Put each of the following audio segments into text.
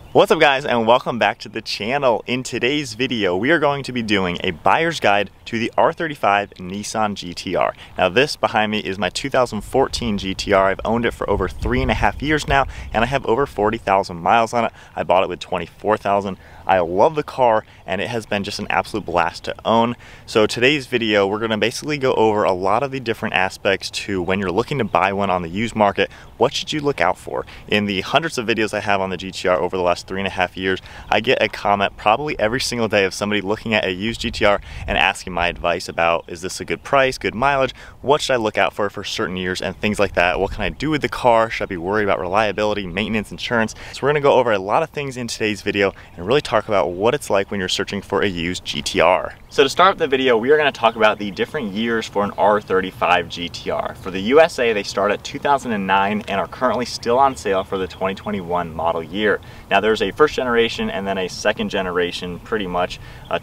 What's up guys, and welcome back to the channel. In today's video we are going to be doing a buyer's guide to the R35 Nissan GT-R. Now this behind me is my 2014 GT-R. I've owned it for over 3.5 years now and I have over 40,000 miles on it. I bought it with 24,000. I love the car and it has been just an absolute blast to own. So today's video we're going to basically go over a lot of the different aspects to when you're looking to buy one on the used market. What should you look out for? In the hundreds of videos I have on the GT-R over the last 3.5 years, I get a comment probably every single day of somebody looking at a used GT-R and asking my advice about, is this a good price, good mileage, what should I look out for certain years and things like that. What can I do with the car? Should I be worried about reliability, maintenance, insurance? So we're going to go over a lot of things in today's video and really talk about what it's like when you're searching for a used GT-R. So to start the video, we are going to talk about the different years for an R35 GT-R. For the USA, they start at 2009 and are currently still on sale for the 2021 model year. Now there's a first generation and then a second generation pretty much.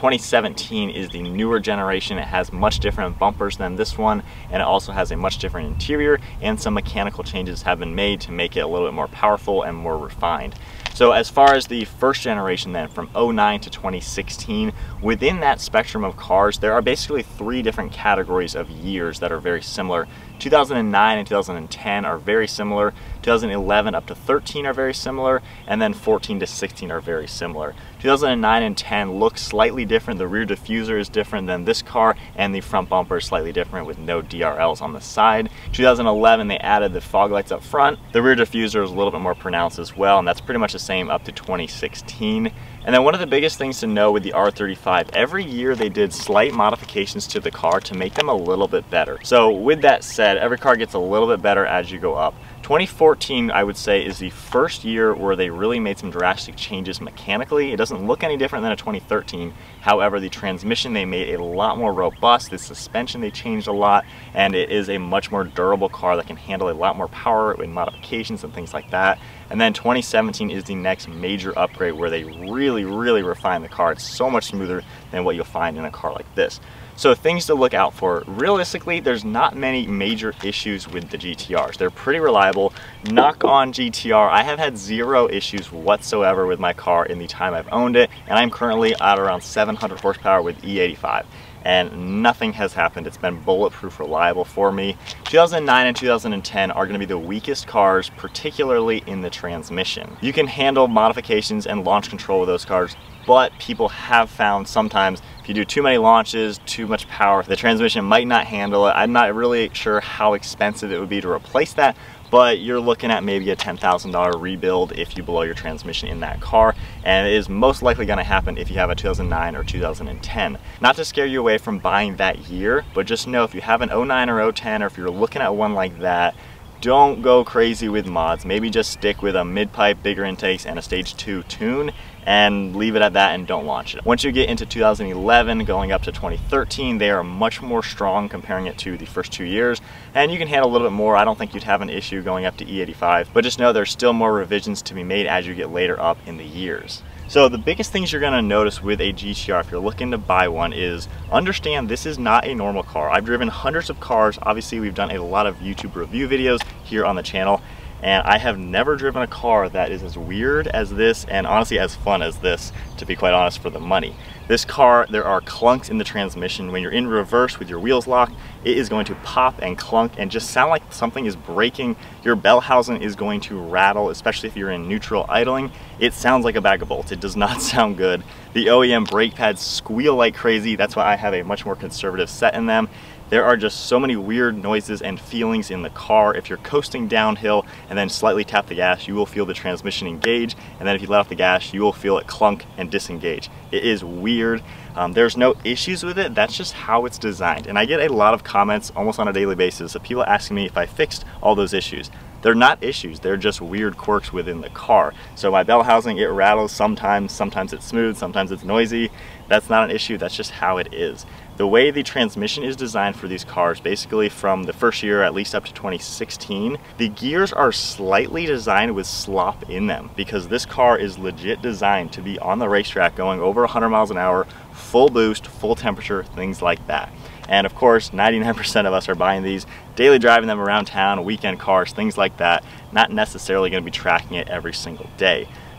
2017 is the newer generation. It has much different bumpers than this one, and it also has a much different interior, and some mechanical changes have been made to make it a little bit more powerful and more refined. So as far as the first generation then, from 09 to 2016, within that spectrum of cars, there are basically three different categories of years that are very similar. 2009 and 2010 are very similar, 2011 up to 13 are very similar, and then 14 to 16 are very similar. 2009 and 10 look slightly different. The rear diffuser is different than this car, and the front bumper is slightly different with no DRLs on the side. 2011 they added the fog lights up front. The rear diffuser is a little bit more pronounced as well, and that's pretty much the same up to 2016. And then one of the biggest things to know with the R35, every year they did slight modifications to the car to make them a little bit better. So with that said, every car gets a little bit better as you go up. 2014, I would say, is the first year where they really made some drastic changes mechanically. It doesn't look any different than a 2013. However, the transmission they made a lot more robust, the suspension they changed a lot, and it is a much more durable car that can handle a lot more power with modifications and things like that. And then 2017 is the next major upgrade where they really refine the car. It's so much smoother than what you'll find in a car like this. So things to look out for. Realistically, there's not many major issues with the GT-Rs. They're pretty reliable. Knock on GT-R, I have had zero issues whatsoever with my car in the time I've owned it, and I'm currently at around 700 horsepower with E85. And nothing has happened. It's been bulletproof reliable for me. 2009 and 2010 are going to be the weakest cars, particularly in the transmission. You can handle modifications and launch control with those cars, but people have found sometimes if you do too many launches, too much power, the transmission might not handle it. I'm not really sure how expensive it would be to replace that, but you're looking at maybe a $10,000 rebuild if you blow your transmission in that car, and it is most likely going to happen if you have a 2009 or 2010. Not to scare you away from buying that year, but just know if you have an 09 or 010, or if you're looking at one like that, don't go crazy with mods. Maybe just stick with a mid-pipe, bigger intakes, and a stage 2 tune, and leave it at that and don't launch it. Once you get into 2011 going up to 2013, they are much more strong comparing it to the first 2 years, and you can handle a little bit more. I don't think you'd have an issue going up to E85, but just know there's still more revisions to be made as you get later up in the years. So the biggest things you're going to notice with a GT-R if you're looking to buy one is understand this is not a normal car. I've driven hundreds of cars. Obviously we've done a lot of YouTube review videos here on the channel, and I have never driven a car that is as weird as this, and honestly as fun as this, to be quite honest, for the money. This car, there are clunks in the transmission. When you're in reverse with your wheels locked, it is going to pop and clunk and just sound like something is breaking. Your bell housing is going to rattle, especially if you're in neutral idling. It sounds like a bag of bolts. It does not sound good. The OEM brake pads squeal like crazy. That's why I have a much more conservative set in them. There are just so many weird noises and feelings in the car. If you're coasting downhill and then slightly tap the gas, you will feel the transmission engage, and then if you let off the gas, you will feel it clunk and disengage. It is weird. There's no issues with it. That's just how it's designed. And I get a lot of comments almost on a daily basis of people asking me if I fixed all those issues. They're not issues, they're just weird quirks within the car. So my bell housing, it rattles sometimes it's smooth, sometimes it's noisy. That's not an issue, that's just how it is. The way the transmission is designed for these cars, basically from the first year at least up to 2016, the gears are slightly designed with slop in them because this car is legit designed to be on the racetrack going over 100 miles an hour, full boost, full temperature, things like that. And of course, 99% of us are buying these, daily driving them around town, weekend cars, things like that, not necessarily going to be tracking it every single day.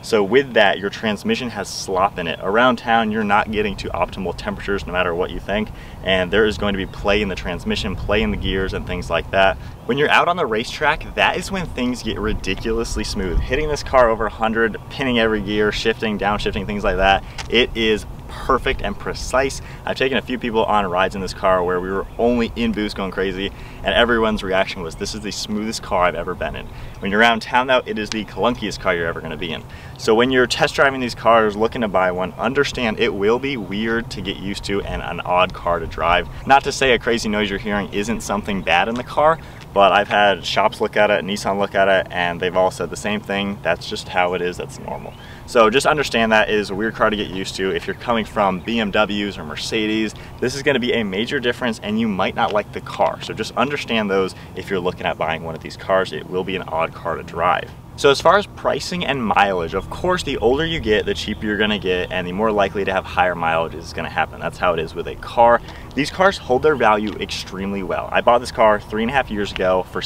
So with that, your transmission has slop in it. Around town, you're not getting to optimal temperatures no matter what you think, and there is going to be play in the transmission, play in the gears, and things like that. When you're out on the racetrack, that is when things get ridiculously smooth. Hitting this car over 100, pinning every gear, shifting, downshifting, things like that, it is perfect and precise. I've taken a few people on rides in this car where we were only in boost going crazy, and everyone's reaction was, this is the smoothest car I've ever been in. When you're around town though, it is the clunkiest car you're ever going to be in. So when you're test driving these cars, looking to buy one, understand it will be weird to get used to and an odd car to drive. Not to say a crazy noise you're hearing isn't something bad in the car, but I've had shops look at it, Nissan look at it, and they've all said the same thing. That's just how it is, that's normal. So just understand that it is a weird car to get used to. If you're coming from BMWs or Mercedes, this is gonna be a major difference and you might not like the car. So just understand those if you're looking at buying one of these cars. It will be an odd car to drive. So as far as pricing and mileage, of course, the older you get, the cheaper you're gonna get, and the more likely to have higher mileage is gonna happen. That's how it is with a car. These cars hold their value extremely well. I bought this car 3.5 years ago for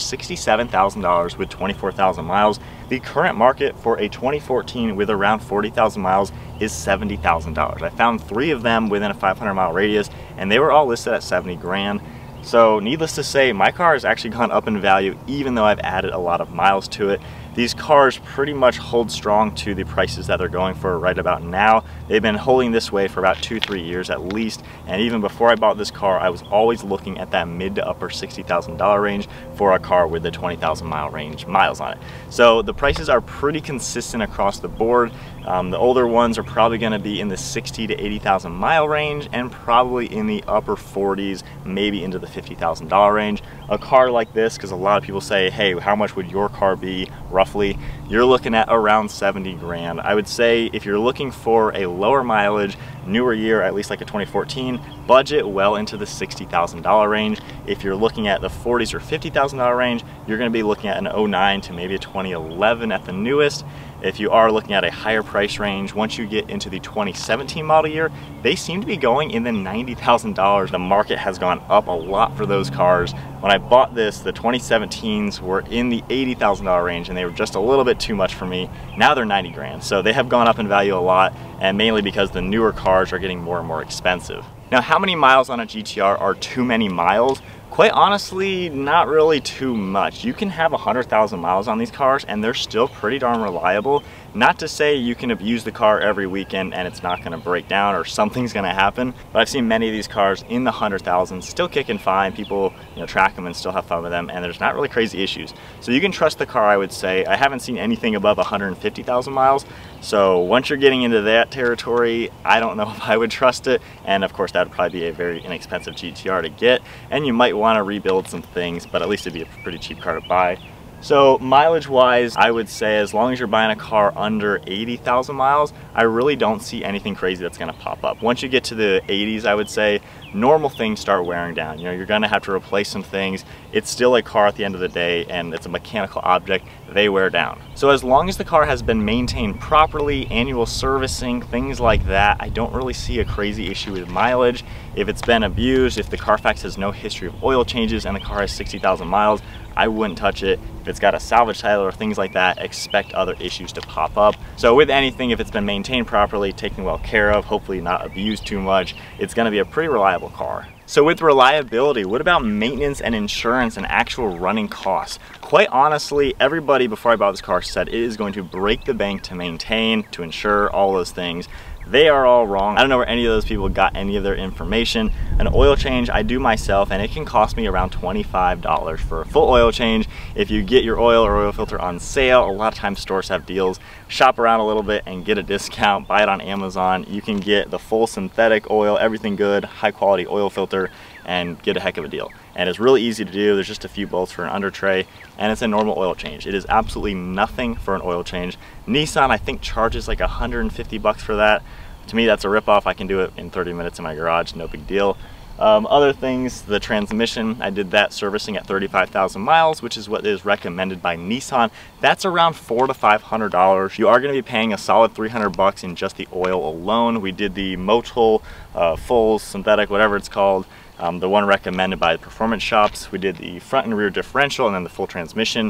$67,000 with 24,000 miles. The current market for a 2014 with around 40,000 miles is $70,000. I found 3 of them within a 500-mile radius, and they were all listed at 70 grand. So needless to say, my car has actually gone up in value even though I've added a lot of miles to it. These cars pretty much hold strong to the prices that they're going for right about now. They've been holding this way for about 2-3 years at least, and even before I bought this car, I was always looking at that mid to upper $60,000 range for a car with the 20,000 mile range miles on it. So the prices are pretty consistent across the board. The older ones are probably going to be in the 60 to 80,000 mile range and probably in the upper 40s, maybe into the $50,000 range. A car like this, because a lot of people say, hey, how much would your car be roughly? You're looking at around 70 grand. I would say if you're looking for a lower mileage, newer year, at least like a 2014, budget well into the $60,000 range. If you're looking at the 40s or $50,000 range, you're going to be looking at an 09 to maybe a 2011 at the newest. If you are looking at a higher price range, once you get into the 2017 model year, they seem to be going in the $90,000. The market has gone up a lot for those cars. When I bought this, the 2017s were in the $80,000 range and they were just a little bit too much for me. Now they're 90 grand. So they have gone up in value a lot, and mainly because the newer cars are getting more and more expensive. Now, how many miles on a GTR are too many miles? Quite honestly, not really too much. You can have 100,000 miles on these cars and they're still pretty darn reliable. Not to say you can abuse the car every weekend and it's not gonna break down or something's gonna happen, but I've seen many of these cars in the 100,000s still kicking fine. People, track them and still have fun with them, and there's not really crazy issues. So you can trust the car, I would say. I haven't seen anything above 150,000 miles. So once you're getting into that territory, I don't know if I would trust it. And of course, that would probably be a very inexpensive GTR to get. And you might want to rebuild some things, but at least it'd be a pretty cheap car to buy. So mileage wise, I would say as long as you're buying a car under 80,000 miles, I really don't see anything crazy that's gonna pop up. Once you get to the 80s, I would say normal things start wearing down. You're gonna have to replace some things. It's still a car at the end of the day, and it's a mechanical object. They wear down. So as long as the car has been maintained properly, annual servicing, things like that, I don't really see a crazy issue with mileage. If it's been abused, if the Carfax has no history of oil changes and the car has 60,000 miles, I wouldn't touch it. If it's got a salvage title or things like that, expect other issues to pop up. So with anything, if it's been maintained properly, taken well care of, hopefully not abused too much, it's gonna be a pretty reliable car. So with reliability, what about maintenance and insurance and actual running costs? Quite honestly, everybody before I bought this car said it is going to break the bank to maintain, to insure, all those things. They are all wrong. I don't know where any of those people got any of their information. An oil change I do myself, and it can cost me around $25 for a full oil change. If you get your oil or oil filter on sale, a lot of times stores have deals. Shop around a little bit and get a discount. Buy it on Amazon. You can get the full synthetic oil, everything good, high quality oil filter, and get a heck of a deal. And it's really easy to do. There's just a few bolts for an under tray, and it's a normal oil change. It is absolutely nothing for an oil change. Nissan, I think, charges like 150 bucks for that. To me, that's a ripoff. I can do it in 30 minutes in my garage, no big deal. Other things, the transmission, I did that servicing at 35,000 miles, which is what is recommended by Nissan. That's around $400 to $500. You are going to be paying a solid 300 bucks in just the oil alone. We did the Motul, full synthetic, whatever it's called. The one recommended by the performance shops. We did the front and rear differential and then the full transmission.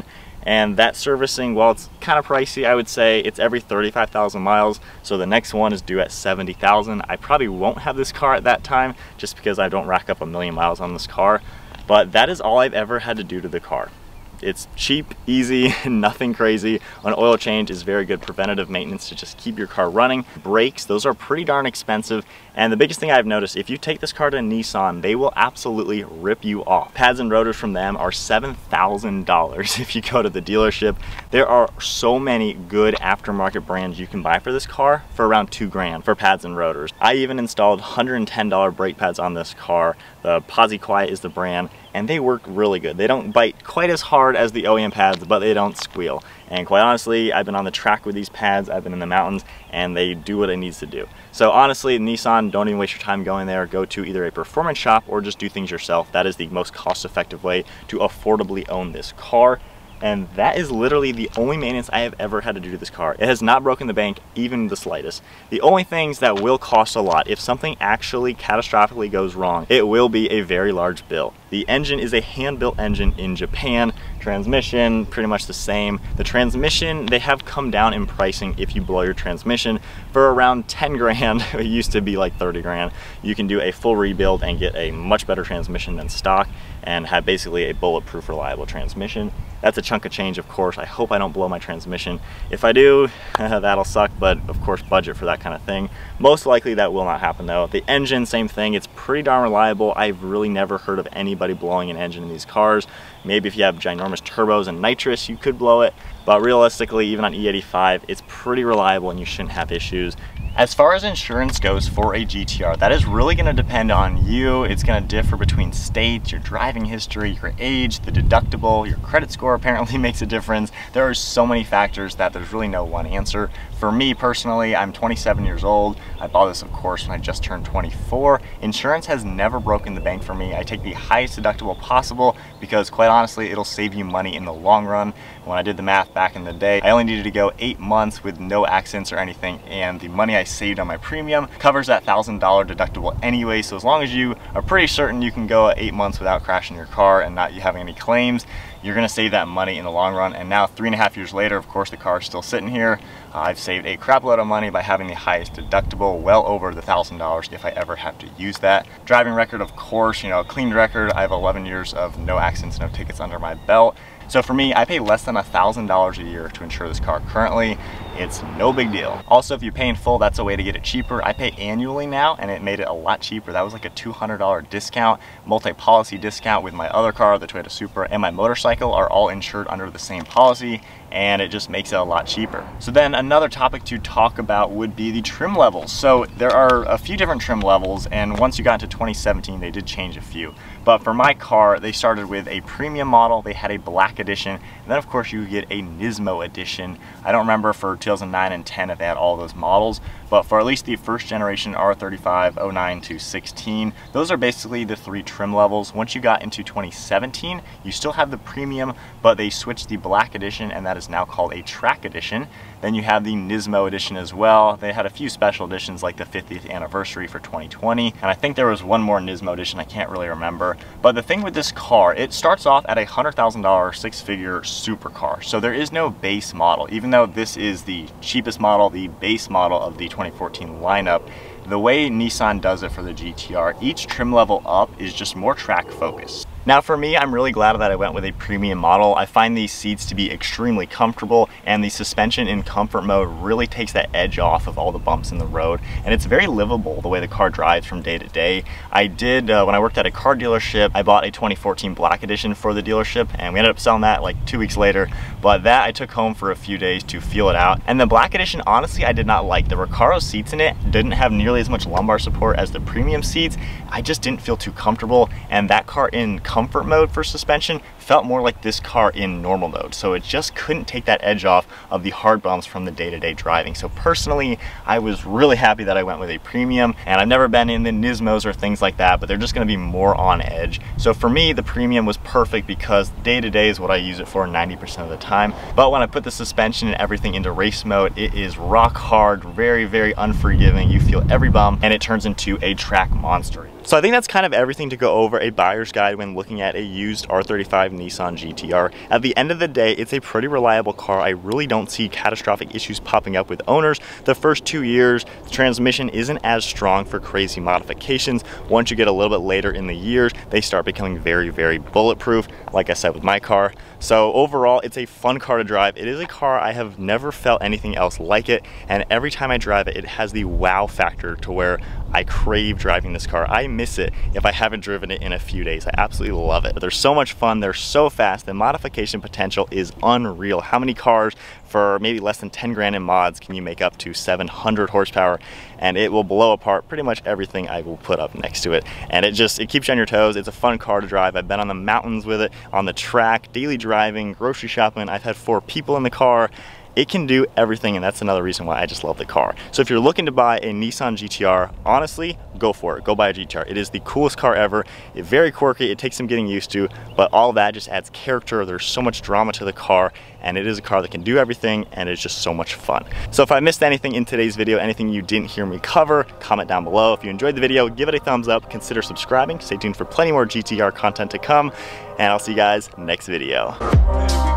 And that servicing, while it's kind of pricey, I would say it's every 35,000 miles. So the next one is due at 70,000. I probably won't have this car at that time just because I don't rack up 1,000,000 miles on this car. But that is all I've ever had to do to the car. It's cheap, easy, nothing crazy. An oil change is very good preventative maintenance to just keep your car running. Brakes, those are pretty darn expensive. And the biggest thing I've noticed, if you take this car to Nissan, they will absolutely rip you off. Pads and rotors from them are $7,000 if you go to the dealership. There are so many good aftermarket brands you can buy for this car for around $2,000 for pads and rotors. I even installed $110 brake pads on this car. The Posi Quiet is the brand, and they work really good. They don't bite quite as hard as the OEM pads, but they don't squeal. And quite honestly, I've been on the track with these pads, I've been in the mountains, and they do what it needs to do. So honestly, Nissan, don't even waste your time going there. Go to either a performance shop or just do things yourself. That is the most cost-effective way to affordably own this car. And that is literally the only maintenance I have ever had to do to this car. It has not broken the bank even the slightest. The only things that will cost a lot, if something actually catastrophically goes wrong, it will be a very large bill. The engine is a hand-built engine in Japan. Transmission, pretty much the same. The transmission, they have come down in pricing if you blow your transmission for around 10 grand. It used to be like 30 grand. You can do a full rebuild and get a much better transmission than stock and have basically a bulletproof, reliable transmission. That's a chunk of change, of course. I hope I don't blow my transmission. If I do, that'll suck, but of course, budget for that kind of thing. Most likely that will not happen though. The engine, same thing. It's pretty darn reliable. I've really never heard of anybody blowing an engine in these cars. Maybe if you have ginormous turbos and nitrous, you could blow it. But realistically, even on E85, it's pretty reliable and you shouldn't have issues. As far as insurance goes for a GTR, that is really going to depend on you. It's going to differ between states, your driving history, your age, the deductible, your credit score apparently makes a difference. There are so many factors that there's really no one answer. For me personally, I'm 27 years old. I bought this, of course, when I just turned 24. Insurance has never broken the bank for me. I take the highest deductible possible because quite honestly, it'll save you money in the long run. When I did the math back in the day, I only needed to go 8 months with no accidents or anything, and the money I saved on my premium covers that $1,000 deductible anyway. So as long as you are pretty certain you can go 8 months without crashing your car and not having any claims, you're gonna save that money in the long run. And now 3.5 years later, of course, the car is still sitting here. I've saved a crap load of money by having the highest deductible, well over the $1,000 if I ever have to use that. Driving record, of course, you know, a clean record. I have 11 years of no accidents, no tickets under my belt. So for me, I pay less than $1,000 a year to insure this car currently. It's no big deal. Also, if you pay in full, that's a way to get it cheaper. I pay annually now, and it made it a lot cheaper. That was like a $200 discount, multi-policy discount with my other car, the Toyota Supra, and my motorcycle are all insured under the same policy, and it just makes it a lot cheaper. So then another topic to talk about would be the trim levels. So there are a few different trim levels, and once you got into 2017, they did change a few. But for my car, they started with a premium model, they had a black edition, and then of course you get a Nismo edition. I don't remember for 2009 and 10 if they had all those models, but for at least the first generation R35, 09 to 16, those are basically the 3 trim levels. Once you got into 2017, you still have the premium, but they switched the black edition, and that is now called a track edition. Then you have the Nismo edition as well. They had a few special editions like the 50th anniversary for 2020, and I think there was one more Nismo edition, I can't really remember. But the thing with this car, it starts off at a $100,000 six-figure supercar. So there is no base model. Even though this is the cheapest model, the base model of the 2014 lineup, the way Nissan does it for the GTR, each trim level up is just more track focused. Now for me, I'm really glad that I went with a premium model. I find these seats to be extremely comfortable, and the suspension in comfort mode really takes that edge off of all the bumps in the road, and it's very livable the way the car drives from day to day. I did, when I worked at a car dealership, I bought a 2014 Black Edition for the dealership, and we ended up selling that like 2 weeks later, but that I took home for a few days to feel it out. And the Black Edition, honestly, I did not like. The Recaro seats in it didn't have nearly as much lumbar support as the premium seats. I just didn't feel too comfortable, and that car in comfort mode for suspension felt more like this car in normal mode, so it just couldn't take that edge off of the hard bumps from the day-to-day driving. So personally, I was really happy that I went with a premium, and I've never been in the Nismos or things like that, but they're just going to be more on edge. So for me, the premium was perfect because day-to-day is what I use it for 90% of the time. But when I put the suspension and everything into race mode, it is rock hard, very, very unforgiving. You feel every bump, and it turns into a track monster. So I think that's kind of everything to go over a buyer's guide when looking at a used R35 Nissan GT-R. At the end of the day, it's a pretty reliable car. I really don't see catastrophic issues popping up with owners. The first 2 years, the transmission isn't as strong for crazy modifications. Once you get a little bit later in the years, they start becoming very, very bulletproof, like I said with my car. So overall, it's a fun car to drive. It is a car I have never felt anything else like it, and every time I drive it, it has the wow factor to where I crave driving this car. I miss it if I haven't driven it in a few days. I absolutely love it. But they're so much fun, they're so fast, the modification potential is unreal. How many cars for maybe less than 10 grand in mods can you make up to 700 horsepower? And it will blow apart pretty much everything I will put up next to it. And it keeps you on your toes. It's a fun car to drive. I've been on the mountains with it, on the track, daily driving, grocery shopping. I've had 4 people in the car. It can do everything, and that's another reason why I just love the car. So if you're looking to buy a Nissan GT-R, honestly, go for it. Go buy a GT-R. It is the coolest car ever. It's very quirky. It takes some getting used to, but all that just adds character. There's so much drama to the car, and it is a car that can do everything, and it's just so much fun. So if I missed anything in today's video, anything you didn't hear me cover, comment down below. If you enjoyed the video, give it a thumbs up. Consider subscribing. Stay tuned for plenty more GT-R content to come, and I'll see you guys next video.